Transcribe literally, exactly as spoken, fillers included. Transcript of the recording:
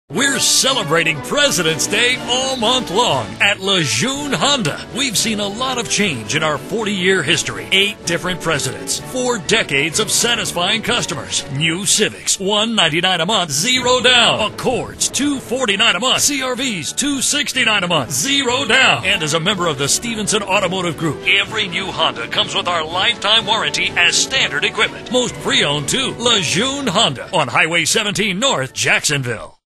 We're celebrating President's Day all month long at Lejeune Honda. We've seen a lot of change in our forty-year history. Eight different presidents, four decades of satisfying customers. New Civics, one ninety-nine a month, zero down. Accords, two forty-nine a month. C R Vs, two sixty-nine a month, zero down. And as a member of the Stevenson Automotive Group, every new Honda comes with our lifetime warranty as standard equipment. Most pre-owned too. Lejeune Honda on Highway seventeen North, Jacksonville.